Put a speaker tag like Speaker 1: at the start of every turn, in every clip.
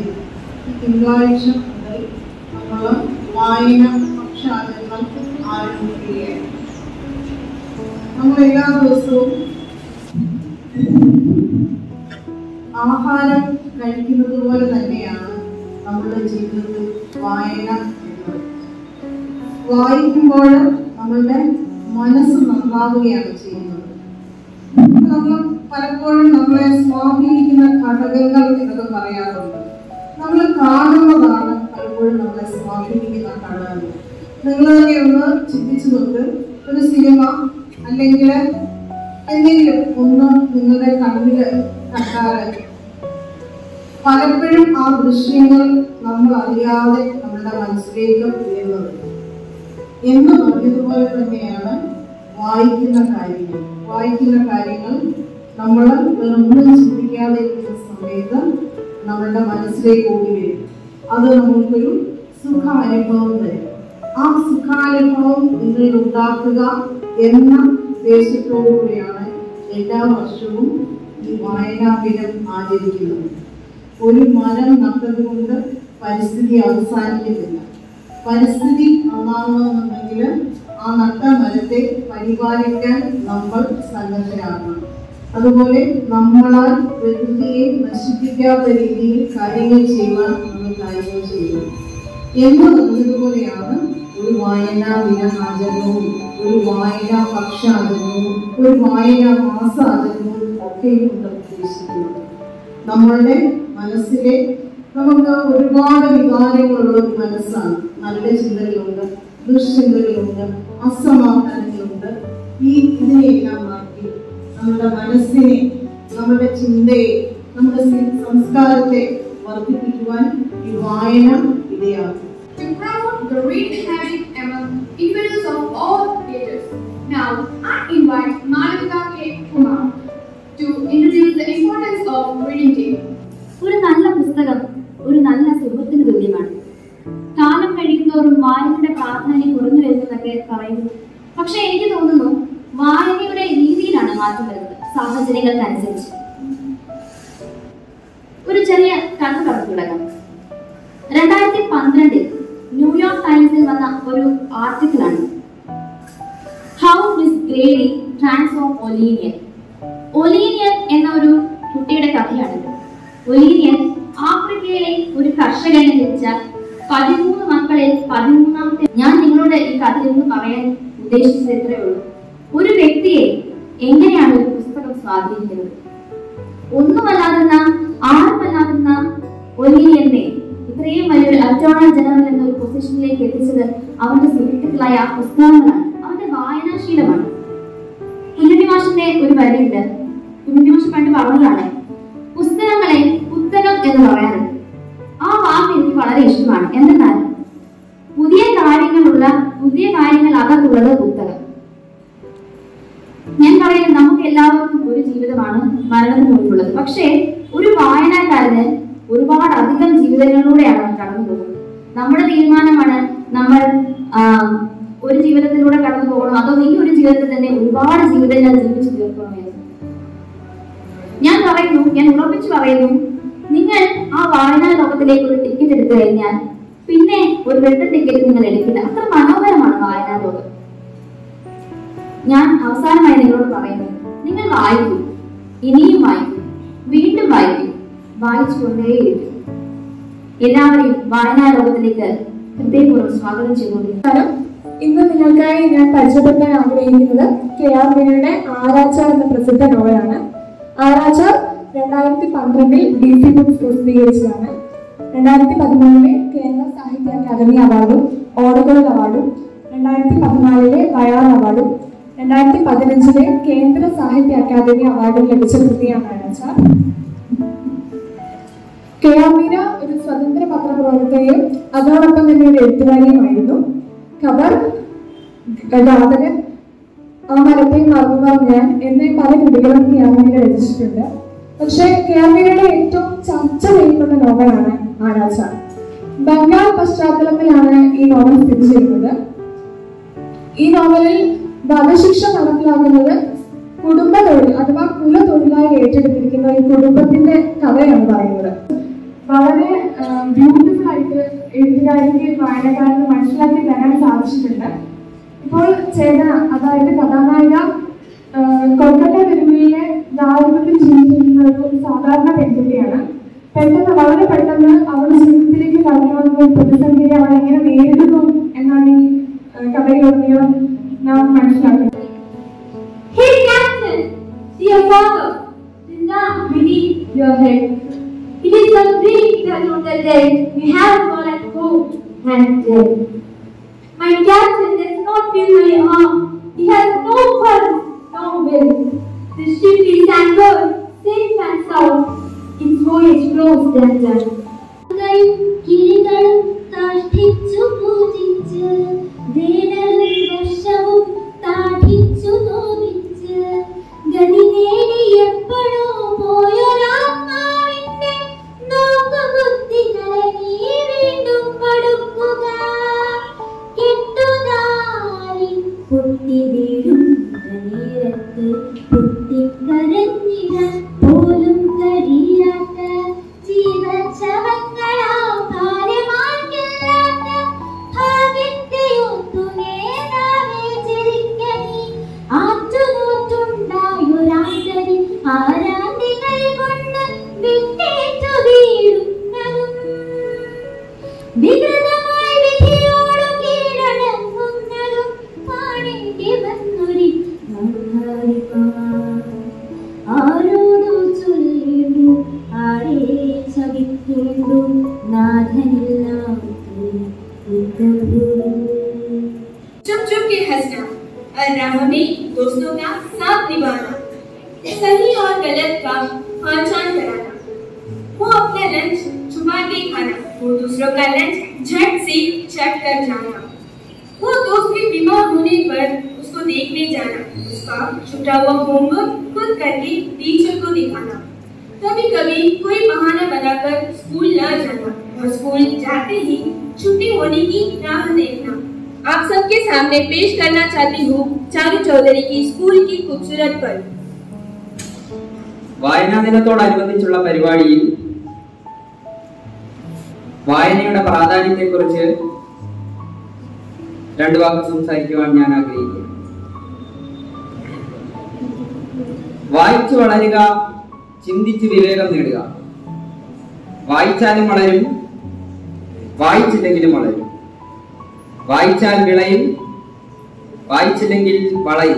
Speaker 1: തിങ്കളാഴ്ച മുതൽ നമ്മൾ വായന പക്ഷാചരണം ആരംഭിക്കുകയാണ്. നമ്മൾ എല്ലാ ദിവസവും ആഹാരം കഴിക്കുന്നത് പോലെ തന്നെയാണ് നമ്മുടെ ജീവിതത്തിൽ വായന എന്നത്. വായിക്കുമ്പോൾ നമ്മളുടെ മനസ്സ് നന്നാവുകയാണ് ചെയ്യുന്നത്. നമ്മൾ പലപ്പോഴും നമ്മളെ സ്വാധീനിക്കുന്ന ഘടകങ്ങൾ എന്നൊക്കെ പറയാറുണ്ട്. നമ്മൾ കാണുന്നതാണ് പലപ്പോഴും നമ്മളെ സ്വാധീനിക്കുന്ന ഘടകങ്ങൾ. നിങ്ങൾ തന്നെ ഒന്ന് ചിന്തിച്ചു നോക്ക്. ഒരു സിനിമ അല്ലെങ്കിൽ എന്തെങ്കിലും ഒന്ന് നിങ്ങളുടെ കണ്ണിൽ കണ്ടാൽ പലപ്പോഴും ആ ദൃശ്യങ്ങൾ നമ്മൾ അറിയാതെ നമ്മുടെ മനസ്സിലേക്ക് ഉയരുന്നത്. എന്ന് പറഞ്ഞതുപോലെ തന്നെയാണ് വായിക്കുന്ന കാര്യങ്ങൾ നമ്മൾ ഒന്നും ചിന്തിക്കാതെ ഇരിക്കുന്ന സമയത്ത് നമ്മളുടെ മനസ്സിലേക്ക് ഓടി വരും. അത് നമുക്കൊരു സുഖാനുഭവം തരും. ആ സുഖാനുഭവം നിങ്ങൾ ഉണ്ടാക്കുക എന്ന ഉദ്ദേശത്തോടുകൂടിയാണ് എല്ലാ വർഷവും ഈ വായനാ ദിനം ആചരിക്കുന്നത്. ഒരു മരം നട്ടതുകൊണ്ട് പരിസ്ഥിതി അവസാനിക്കുന്നില്ല. പരിസ്ഥിതി നന്നാവണമെന്നുണ്ടെങ്കിൽ ആ നട്ട മരത്തെ പരിപാലിക്കാൻ നമ്മൾ സന്നദ്ധരാകണം. അതുപോലെ നമ്മളാൽ പ്രകൃതിയെ നശിപ്പിക്കാത്ത രീതിയിൽ കാര്യങ്ങൾ ചെയ്യുവാൻ നമ്മൾ കാര്യങ്ങൾ ചെയ്യണം എന്ന് പറഞ്ഞതുപോലെയാണ് ഒരു വായനാ ദിനാചരണവും ഒരു വായനാ പക്ഷാചരണവും ഒരു വായനാ മാസാചരണവും ഒക്കെയും കൊണ്ട് ഉദ്ദേശിക്കുന്നത്. നമ്മളുടെ മനസ്സിലെ നമുക്ക് ഒരുപാട് വികാരങ്ങളുള്ള ഒരു മനസ്സാണ്. നല്ല ചിന്തകളുണ്ട്, ദുശ്ചിന്തകളുണ്ട്, അസമാധാനങ്ങളുണ്ട്. ഇതിനെയെല്ലാം മാറ്റി നമ്മുടെ മനസ്സിനെ, നമ്മുടെ ചിന്തയെ, നമ്മുടെ സംസ്കാരത്തെ വർദ്ധിപ്പിക്കുവാൻ ഈ വായന ഇടയാക്കും.
Speaker 2: To promote the reading habit among individuals of all ages. Now, I invite Mavelikara to introduce the importance of reading to you.
Speaker 3: ഒരു നല്ല പുസ്തകം ഒരു നല്ല സുഹൃത്തിന് തുല്യമാണ്. കാലം കഴിയുന്നതോറും വായനയുടെ പ്രാധാന്യം കുറഞ്ഞു വരുന്നതൊക്കെ പറയുന്നു. പക്ഷെ എനിക്ക് തോന്നുന്നു വായനയുടെ രീതിയിലാണ് മാറ്റം വരുന്നത്, സാഹചര്യങ്ങൾക്കനുസരിച്ച്. ഒരു ചെറിയ കഥ പറഞ്ഞു തുടങ്ങാം. 2012 ന്യൂയോർക്ക് ടൈംസിൽ വന്ന ഒരു ആർട്ടിക്കിളാണ് ഹൗ മിസ് ഗ്രേഡി ട്രാൻസ്ഫോം ഒലീനിയൻ. ഒലീനിയൻ എന്ന ഒരു കുട്ടിയുടെ കഥയാണിത്. ഒലീനിയൻ ആഫ്രിക്കയിലെ ഒരു കർഷകനെ ജനിച്ച 13 മക്കളിൽ 13ാമത്തെ. ഞാൻ നിങ്ങളോട് ഈ കഥയൊന്നും പറയാൻ ഉദ്ദേശിച്ചത് ഇത്രയേ ഉള്ളൂ. ഒരു വ്യക്തിയെ എങ്ങനെയാണ് ഒരു പുസ്തകം സ്വാധീനിക്കുന്നത്? ഒന്നുമല്ലാതെന്ന ആരുമല്ലാതെന്ന ഒലീനിയനെ ഇത്രയും വലിയൊരു അറ്റോർണി ജനറൽ എന്ന ഒരു പൊസിഷനിലേക്ക് എത്തിച്ചത് അവന്റെ സുഹൃത്തുക്കളായ ആ പുസ്തകങ്ങളാണ്, അവന്റെ വായനാശീലമാണ്. കുഞ്ഞുണ്ണിമാഷിന്റെ ഒരു വരിയുണ്ട്. കുഞ്ഞുണ്ണിമാഷ് പണ്ട് പറഞ്ഞതാണ്, പുസ്തകങ്ങളെ പുത്തനം എന്ന് പറയാറുണ്ട്. ആ വാക്ക് എനിക്ക് വളരെ ഇഷ്ടമാണ്. എന്തെന്നാൽ പുതിയ കാര്യങ്ങൾ അകത്തുള്ളത് പുസ്തകം. ഞാൻ പറയുന്നത് നമുക്ക് എല്ലാവർക്കും ഒരു ജീവിതമാണ് മരണത്തിന് മുൻപുള്ളത്. പക്ഷേ ഒരു വായനക്കാരന് ഒരുപാട് അധികം ജീവിതങ്ങളിലൂടെയാണ് കടന്നു പോകുന്നത്. നമ്മുടെ തീരുമാനമാണ് നമ്മൾ ഒരു ജീവിതത്തിലൂടെ കടന്നു പോകണം, അതോ ഈ ഒരു ജീവിതത്തിൽ തന്നെ ഒരുപാട് ജീവിതങ്ങൾ ജീവിച്ചു തീർക്കണമെന്ന്. ഞാൻ ഉറപ്പിച്ചു പറയുന്നു, നിങ്ങൾ ആ വായനാ ലോകത്തിലേക്ക് ഒരു ടിക്കറ്റ് എടുത്തു കഴിഞ്ഞാൽ പിന്നെ ഒരു വെട്ട ടിക്കറ്റ് നിങ്ങൾ എടുക്കില്ല. അത്ര മനോഹരമാണ് വായനാ ലോകം. ഞാൻ അവസാനമായി നിങ്ങളോട് പറയുന്നു, നിങ്ങൾ വായിക്കൂ, ഇനിയും വായിക്കൂ, വീണ്ടും വായിക്കൂ, വായിച്ചുകൊണ്ടേയിരിക്കും. എല്ലാവരെയും വായനാ ലോകത്തിലേക്ക് ഹൃദയപൂർവ്വം സ്വാഗതം ചെയ്തുകൊണ്ടിരിക്കുന്നു.
Speaker 4: ഇന്ന് നിങ്ങൾക്കായി ഞാൻ പരിചയപ്പെടുത്താൻ ആഗ്രഹിക്കുന്നത് കെ.ആർ. മീരയുടെ ആരാച്ചാർ എന്ന പ്രസിദ്ധ നോവലാണ്. ആരാച്ചാർ 2012 DC ബുക്സ് പ്രസിദ്ധീകരിച്ചതാണ്. 2013 കേന്ദ്ര സാഹിത്യ അക്കാദമി അവാർഡും ഓണഗോൾഡ് അവാർഡും, 2014 വയാർ അവാർഡും, 2015 കേന്ദ്ര സാഹിത്യ അക്കാദമി അവാർഡും ലഭിച്ച കൃതിയാണ് ആരാച്ചാർ. കെ.ആർ. മീര ഒരു സ്വതന്ത്ര പത്രപ്രവർത്തകയും അതോടൊപ്പം തന്നെ ഒരു എഴുത്തുകാരിയുമായിരുന്നു. ഖബർ, ഘാതകൻ, ആ മരത്തെ മറന്നുപോയ ഞാൻ എന്നീ പല കൃതികളും കെ.ആർ. മീര രചിച്ചിട്ടുണ്ട്. പക്ഷേ കെ.ആർ. മീരയുടെ ഏറ്റവും ചർച്ച ചെയ്യപ്പെട്ട നോവലാണ് ആരാച്ചാർ. ബംഗാൾ പശ്ചാത്തലത്തിലാണ് ഈ നോവൽ സ്ഥിതി ചെയ്യുന്നത്. ഈ നോവലിൽ വധശിക്ഷ നടപ്പിലാക്കുന്നത് കുടുംബ തൊഴിൽ അഥവാ കുല തൊഴിലായി ഏറ്റെടുത്തിരിക്കുന്ന ഒരു കുടുംബത്തിന്റെ കഥയാണ് പറയുന്നത്. വളരെ ബ്യൂട്ടിഫുൾ ആയിട്ട് എഴുത്തുകാരിക്ക് വായനക്കാരന് മനസ്സിലാക്കി തരാൻ സാധിച്ചിട്ടുണ്ട്. ഇപ്പോൾ ചേതന, അതായത് കഥാനായിക, കൊൽക്കത്ത പെരുമയിലെ ദാരിദ്ര്യത്തിൽ ജീവിച്ചിരുന്ന ഒരു സാധാരണ പെൺകുട്ടിയാണ്. വളരെ പെട്ടെന്ന് അവളുടെ ജീവിതത്തിലേക്ക് കടന്നു വന്ന ഒരു പ്രതിസന്ധിയെ അവൾ എങ്ങനെ നേരിടുന്നു എന്നാണ് ഈ കഥയിലുടനീളം നാം മനസ്സിലാക്കുന്നത്.
Speaker 3: Hey Captain, dear father, do not beneath your head. It is a dream that on the day we have all at home and dead. My captain does not feel my arm. He has no pulse, no will. The ship is anchored, safe and sound. Its voyage closed and done. കിളികളും താഴ്ത്തിച്ചു പൂജിച്ച് വേനലും വർഷവും താഴ്ത്തിച്ചു Norwich ഗതി നേടി എപ്പോഴോ പോയൊരാത്മാവിന്റെ നോക്കുകുത്തികളെ നീ വീണ്ടും പടുക്കുക. കെട്ടുതാരി പൊട്ടി വീഴുന്ന നേരത്ത് പൊട്ടിക്കരഞ്ഞിടാൻ പോലും കഴിയാത്ത ജീവശവങ്ങളാം കാര്യമാക്കില്ലാത്ത ഭാഗ്യത്തെ ഒത്തുനേതാവേ ചിരിക്കണി. ആറ്റുനോറ്റുണ്ടായൊരാണ്ടരി ആരാണ്ടികൾ കൊണ്ട് വിട്ടേറ്റു വീഴുന്നതും വികൃതമായി വിധിയോടു കീഴടങ്ങുന്നതും കാണേണ്ടി വന്നൊരി ആരോടു ചൊല്ലിടു ആരേ ചവിക്കേണ്ടു നാഥനില്ലാത്ത.
Speaker 2: चुप चुप के हंसना और राह में दोस्तों का साथ निभाना, सही और गलत का पहचान कराना, वो अपना लंच छुपा के खाना, वो दूसरों का लंच झट से चट कर जाना, वो दोस्त के बीमार होने पर उसको देखने जाना, उसका छुटा हुआ होमवर्क खुद करके टीचर को दिखाना, कभी कभी कोई बहाना बनाकर स्कूल न जाना और स्कूल जाते ही छुट्टी होने की राह देखना। आप सबके सामने पेश करना चाहती हूँ चारू चौधरी की स्कूल की खूबसूरत पल।
Speaker 5: വായനാ ദിനത്തോടനുബന്ധിച്ചുള്ള പരിപാടിയിൽ വായനയുടെ പ്രാധാന്യത്തെക്കുറിച്ച് രണ്ടു വാക്ക് സംസാരിക്കുവാൻ ഞാൻ ആഗ്രഹിക്കുന്നു. വായിച്ചു വളരുക, ചിന്തിച്ച് വിവേകം നേടുക. വായിച്ചാലും വളരും, വായിച്ചില്ലെങ്കിലും വളരും. വായിച്ചാൽ വിളയും, വായിച്ചില്ലെങ്കിൽ വളയും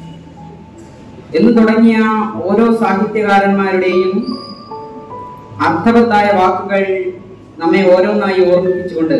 Speaker 5: എന്ന് തുടങ്ങിയ ഓരോ സാഹിത്യകാരന്മാരുടെയും അർത്ഥവത്തായ വാക്കുകൾ നമ്മെ ഓരോന്നായി ഓർമ്മിപ്പിച്ചുകൊണ്ട്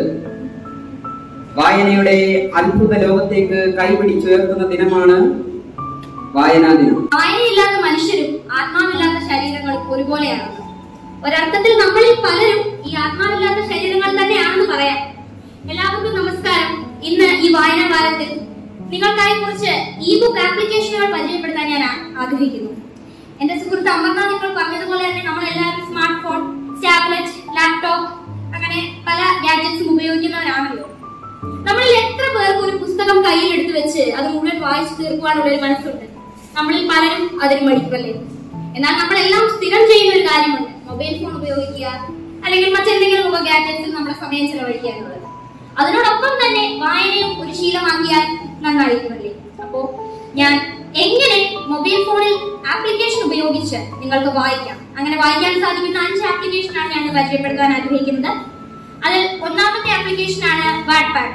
Speaker 5: വായനയുടെ അത്ഭുത ലോകത്തേക്ക് കൈപിടിച്ചുയർത്തുന്ന ദിനമാണ് വായനാ ദിനം.
Speaker 3: വായനയില്ലാത്ത മനുഷ്യരും ആത്മാവില്ലാത്ത ശരീരങ്ങളും ഒരുപോലെയാണ്. ഒരർത്ഥത്തിൽ നമ്മളിൽ പലരും ഈ ആത്മാവില്ലാത്ത ശരീരങ്ങൾ തന്നെയാണെന്ന് പറയാം. എല്ലാവർക്കും നമസ്കാരം. ഇന്ന് ഈ വായനാ കാലത്തിൽ നിങ്ങൾക്കായി കുറച്ച് ഇ ബുക്ക് ആപ്ലിക്കേഷനുകൾ പരിചയപ്പെടുത്താൻ ഞാൻ ആഗ്രഹിക്കുന്നു. എന്റെ സുഹൃത്ത് അമർനാഥ് ഇപ്പോൾ പറഞ്ഞതുപോലെ തന്നെ നമ്മളെല്ലാവരും സ്മാർട്ട് ഫോൺ, ടാബ്ലറ്റ്, ലാപ്ടോപ്പ് അങ്ങനെ പല ഗാഡ്ജറ്റ്സും ഉപയോഗിക്കുന്നവരാണല്ലോ. നമ്മളിൽ എത്ര പേർക്ക് ഒരു പുസ്തകം കയ്യിൽ എടുത്തു വെച്ച് അത് മുഴുവൻ വായിച്ചു തീർക്കുവാനുള്ള ഒരു മനസ്സുണ്ട്? നമ്മളിൽ പലരും അതിന് മടിക്കല്ലേ. എന്നാൽ നമ്മളെല്ലാം സ്ഥിരം ചെയ്യുന്ന ഒരു കാര്യമുണ്ട്, മൊബൈൽ ഫോൺ ഉപയോഗിക്കുക അല്ലെങ്കിൽ മറ്റെന്തെങ്കിലും ഗാഡ്ജറ്റ്സിൽ നമ്മുടെ സമയം ചെലവഴിക്കുക എന്നുള്ളത്. അതിനോടൊപ്പം തന്നെ വായനയും ഒരു ശീലമാക്കിയാൽ നന്നായിരിക്കുമല്ലേ. അപ്പോ ഞാൻ എങ്ങനെ മൊബൈൽ ഫോണിൽ ആപ്ലിക്കേഷൻ ഉപയോഗിച്ച് നിങ്ങൾക്ക് വായിക്കാം, അങ്ങനെ വായിക്കാൻ സാധിക്കുന്ന 5 ആപ്ലിക്കേഷനാണ് ഞാൻ പരിചയപ്പെടുത്താൻ ആഗ്രഹിക്കുന്നത്. അതിൽ ഒന്നാമത്തെ ആപ്ലിക്കേഷനാണ് വാട്ട്പാഡ്.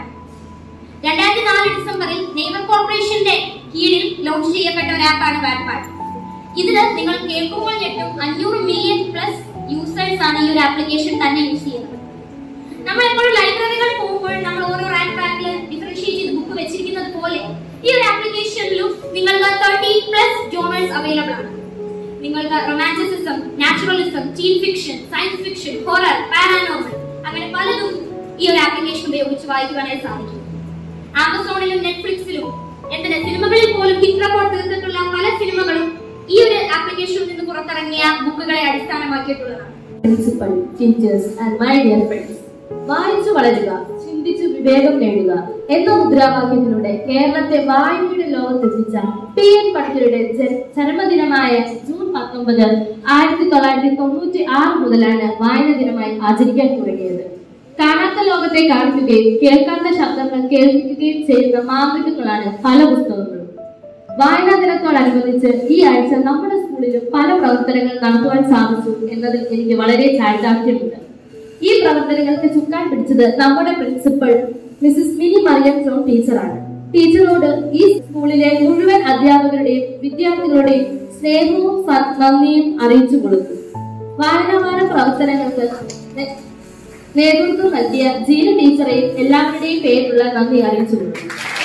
Speaker 3: 2004 ഡിസംബറിൽ നെയ്ബർ കോർപ്പറേഷന്റെ കീഴിൽ ലോഞ്ച് ചെയ്യപ്പെട്ട ഒരു ആപ്പാണ് വാട്ട്പാഡ്. ഇതില് നിങ്ങൾ കേൾക്കുമ്പോൾ ഞെട്ടും 500 മില്യൺ പ്ലസ് യൂസേഴ്സ് ആണ് ഈ ഒരു ആപ്ലിക്കേഷൻ തന്നെ യൂസ് ചെയ്യുന്നത്. നമ്മൾ എപ്പോഴും ലൈബ്രറികൾ പോകുമ്പോൾ നമ്മൾ ഓരോ റാങ്ക് റാങ്കിൽ ഡിഫറൻഷിയേറ്റ് ചെയ്ത് ബുക്ക് വെച്ചിരിക്കുന്നത് പോലെ ഈ ഒരു ആപ്ലിക്കേഷനിലും നിങ്ങൾക്ക് 30+ ജോണേഴ്സ് അവൈലബിൾ ആണ്. നിങ്ങൾക്ക് romanticism, naturalism, teen fiction, science fiction, horror, paranormal അങ്ങനെ പലതും ഈ ഒരു ആപ്ലിക്കേഷൻ ഉപയോഗിച്ച് വായിക്കുവാനായി സാധിക്കും. ആമസോണിലും നെറ്റ്ഫ്ലിക്സിലും എന്തിന് സിനിമകളിൽ പോലും ഹിറ്റ് റിപ്പോർട്ട് തീർത്തിട്ടുള്ള പല സിനിമകളും ഈ ഒരു ആപ്ലിക്കേഷനിൽ നിന്ന് പുറത്തിറങ്ങിയ ബുക്കുകളെ അടിസ്ഥാനമാക്കിയിട്ടുള്ളതാണ്.
Speaker 6: Principal, teachers and my dear friends, വായിച്ചു വളരുക, ചിന്തിച്ചു വിവേകം നേടുക എന്ന മുദ്രാവാക്യത്തിലൂടെ കേരളത്തെ വായനയുടെ ലോകത്തെത്തിച്ച PN പണിക്കരുടെ ചരമദിനമായ ജൂൺ 19, 1996 മുതലാണ് വായന ദിനമായി ആചരിക്കാൻ തുടങ്ങിയത്. കാണാത്ത ലോകത്തെ കാണിക്കുകയും കേൾക്കാത്ത ശബ്ദങ്ങൾ കേൾപ്പിക്കുകയും ചെയ്യുന്ന മാന്ത്രികങ്ങളാണ് പല പുസ്തകങ്ങളും. വായനാ ദിനത്തോടനുബന്ധിച്ച് ഈ ആഴ്ച നമ്മുടെ സ്കൂളിലും പല പ്രവർത്തനങ്ങൾ നടത്തുവാൻ സാധിച്ചു എന്നതിൽ എനിക്ക് വളരെ ചാരിതാർത്ഥ്യമുണ്ട്. ഈ പ്രവർത്തനങ്ങൾക്ക് ചുക്കാൻ പിടിച്ചത് നമ്മുടെ principal Mrs Mini Mariam John ടീച്ചറാണ്. ടീച്ചറോട് ഈ സ്കൂളിലെ മുഴുവൻ അധ്യാപകരുടെയും വിദ്യാർത്ഥികളുടെയും സ്നേഹവും നന്ദിയും അറിയിച്ചു കൊടുത്തു. വായനാവാര പ്രവർത്തനങ്ങൾക്ക് നേതൃത്വം നൽകിയ ജീന ടീച്ചറെയും എല്ലാവരുടെയും പേരിലുള്ള നന്ദി അറിയിച്ചു കൊടുത്തു.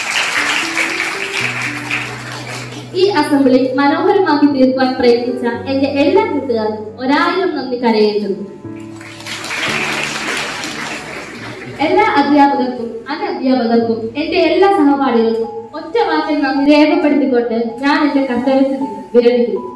Speaker 6: ഈ അസംബ്ലി മനോഹരമാക്കി തീർക്കാൻ പ്രയത്നിച്ച എന്റെ എല്ലാ കൂട്ടുകാർക്കും 1000 നന്ദി കരയേറ്റുന്നു. എല്ലാ അധ്യാപകർക്കും അനധ്യാപകർക്കും എന്റെ എല്ലാ സഹപാഠികൾക്കും ഒറ്റ വാക്കിൽ നന്ദി രേഖപ്പെടുത്തിക്കൊണ്ട് ഞാൻ എന്റെ കർത്തവ്യത്തിൽ വിരമിക്കുന്നു.